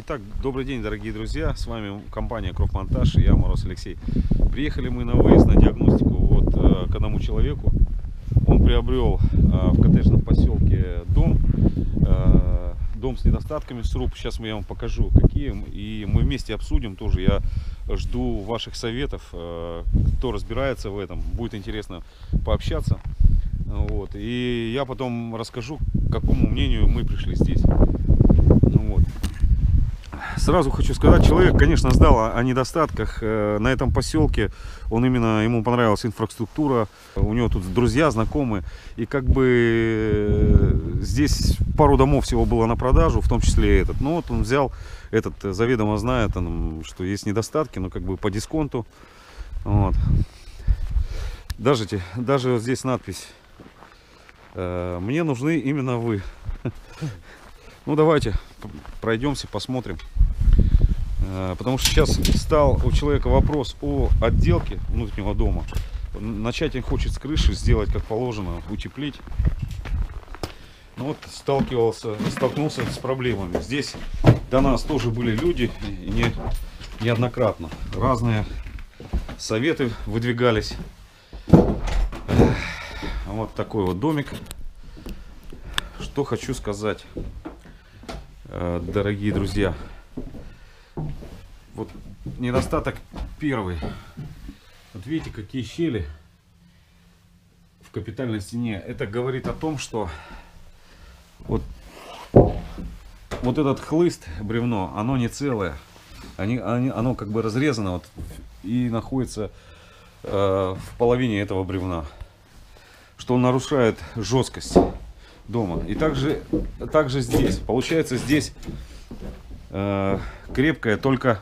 Итак, добрый день, дорогие друзья, с вами компания Кропмонтаж и я, Мороз Алексей. Приехали мы на выезд, на диагностику вот к одному человеку. Он приобрел в коттеджном поселке дом с недостатками, сруб. Сейчас я вам покажу, какие, и мы вместе обсудим тоже. Я жду ваших советов, кто разбирается в этом, будет интересно пообщаться. Вот. И я потом расскажу, к какому мнению мы пришли здесь. Вот. Сразу хочу сказать, человек, конечно, сдал о недостатках на этом поселке. Ему понравилась инфраструктура, у него тут друзья, знакомые. И как бы здесь пару домов всего было на продажу, в том числе и этот. Но вот он взял этот, заведомо знает, что есть недостатки, но как бы по дисконту. Вот. Даже вот здесь надпись: «Мне нужны именно вы». Ну давайте пройдемся, посмотрим. Потому что сейчас стал у человека вопрос о отделке внутреннего дома. Начать он хочет с крыши, сделать как положено, утеплить. Ну вот столкнулся с проблемами. Здесь до нас тоже были люди, неоднократно. Разные советы выдвигались. Вот такой вот домик. Что хочу сказать, дорогие друзья. Вот недостаток первый. Вот видите, какие щели в капитальной стене. Это говорит о том, что вот этот хлыст, бревно, оно не целое. Оно как бы разрезано вот, и находится в половине этого бревна. Что он нарушает жесткость дома. И также здесь. Получается, здесь крепкая только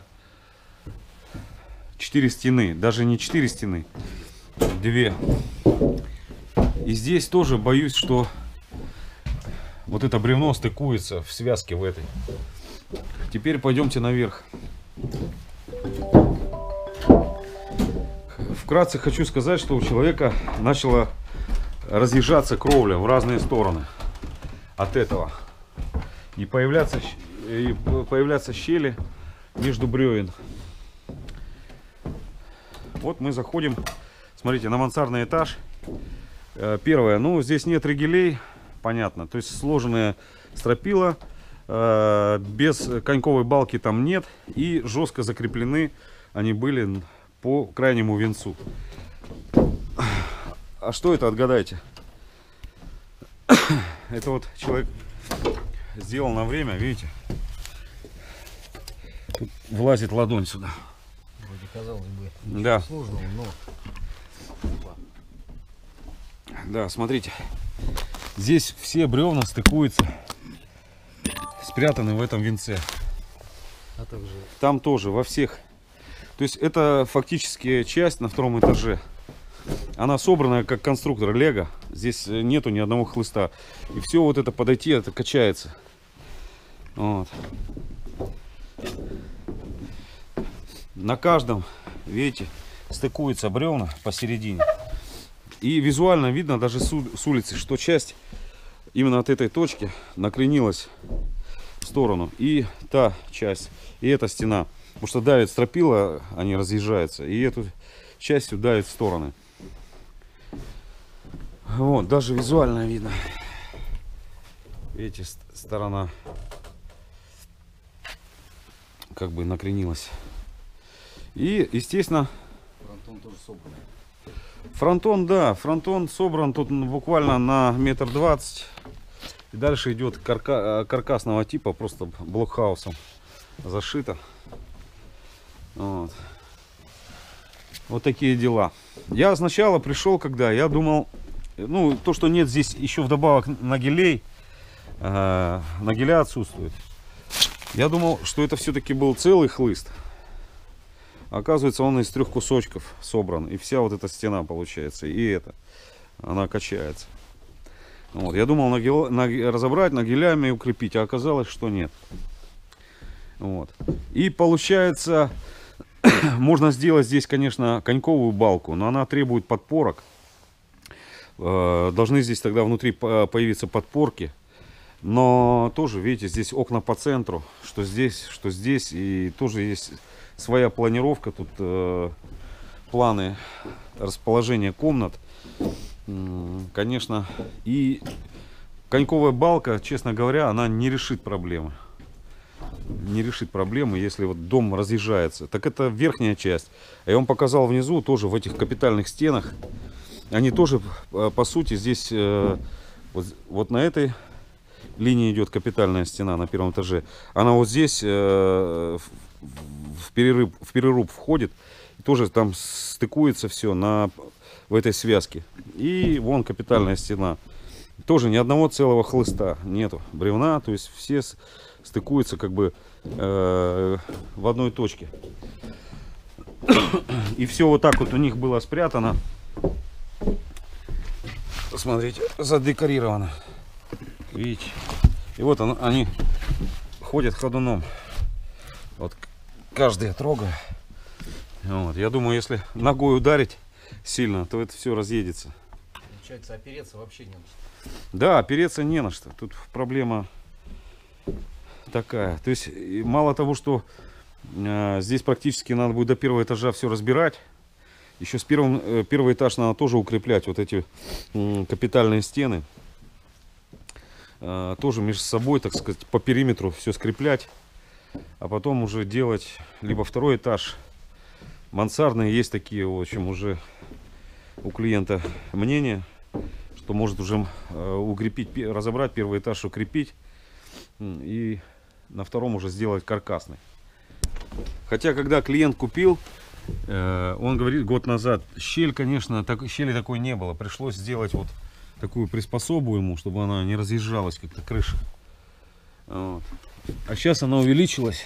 4 стены. Даже не 4 стены, 2. И здесь тоже боюсь, что вот это бревно стыкуется в связке в этой. Теперь пойдемте наверх. Вкратце хочу сказать, что у человека начала разъезжаться кровля в разные стороны от этого. И появляться щели между бревен. Вот мы заходим, смотрите, на мансардный этаж. Первое, ну здесь нет ригелей, понятно, то есть сложенные стропила, без коньковой балки там нет, и жестко закреплены они были по крайнему венцу. А что это, отгадайте? Это вот человек сделал на время, видите? Тут влазит ладонь сюда. Вроде казалось бы, да. Сложного, но... Да, смотрите. Здесь все бревна стыкуются, спрятаны в этом венце. А также... Там тоже, во всех. То есть это фактически часть на втором этаже. Она собранная как конструктор Лего. Здесь нету ни одного хлыста. И все вот это подойти, это качается. Вот. На каждом, видите, стыкуются бревна посередине. И визуально видно даже с улицы, что часть именно от этой точки накренилась в сторону. И та часть, и эта стена. Потому что давит стропила, они разъезжаются. И эту часть давит в стороны. Вот, даже визуально видно. Видите, сторона как бы накренилась. И, естественно, фронтон тоже собран. Фронтон, да, фронтон собран тут буквально на 1,20 м. И дальше идет каркасного типа, просто блокхаусом зашито. Вот. Вот такие дела. Я сначала пришел, когда я думал, ну, то, что нет здесь еще вдобавок нагелей, нагеля отсутствует. Я думал, что это все-таки был целый хлыст. Оказывается, он из 3 кусочков собран. И вся вот эта стена получается. И это. Она качается. Вот. Я думал разобрать, нагелями укрепить. А оказалось, что нет. Вот. И получается, можно сделать здесь, конечно, коньковую балку. Но она требует подпорок. Должны здесь тогда внутри появиться подпорки. Но тоже, видите, здесь окна по центру, что здесь. И тоже есть своя планировка. Тут планы расположения комнат. Конечно, и коньковая балка, честно говоря, она не решит проблемы. Не решит проблемы, если вот дом разъезжается. Так это верхняя часть. А я вам показал внизу, тоже в этих капитальных стенах. Они тоже, по сути, здесь вот на этой линии идет капитальная стена на первом этаже. Она вот здесь в переруб входит. И тоже там стыкуется все в этой связке. И вон капитальная стена. Тоже ни одного целого хлыста нету. Бревна, то есть все стыкуются как бы в одной точке. И все вот так вот у них было спрятано. Смотрите, задекорировано. Видите? И вот они ходят ходуном. Вот каждый я трогаю. Вот. Я думаю, если ногой ударить сильно, то это все разъедется. Получается, опереться вообще не на что. Да, опереться не на что. Тут проблема такая. То есть мало того, что здесь практически надо будет до первого этажа все разбирать. Еще первый этаж надо тоже укреплять. Вот эти капитальные стены. Тоже между собой, так сказать, по периметру все скреплять. А потом уже делать либо второй этаж. Мансардные есть такие, в общем, уже у клиента мнение, что может уже укрепить, разобрать первый этаж, укрепить. И на втором уже сделать каркасный. Хотя, когда клиент купил, он говорит, год назад, щель, конечно, щели такой не было. Пришлось сделать вот такую приспособу ему, чтобы она не разъезжалась как-то крыша. Вот. А сейчас она увеличилась.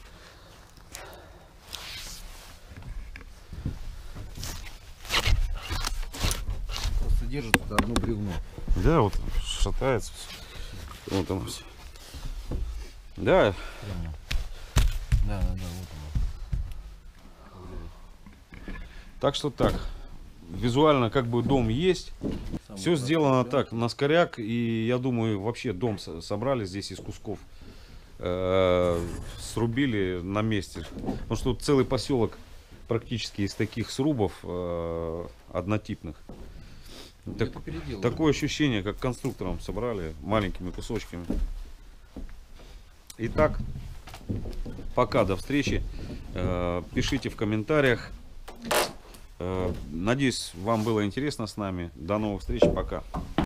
Просто держит это одно бревно. Да, вот шатается. Вот оно все. Да. Да, вот оно. Так что так. Визуально как бы дом есть. Все сделано так, на скоряк. И я думаю, вообще дом собрали здесь из кусков. Срубили на месте. Потому что тут целый поселок практически из таких срубов однотипных. Такое ощущение, как конструктором собрали маленькими кусочками. Итак, пока, до встречи. Пишите в комментариях. Надеюсь, вам было интересно с нами. До новых встреч, пока.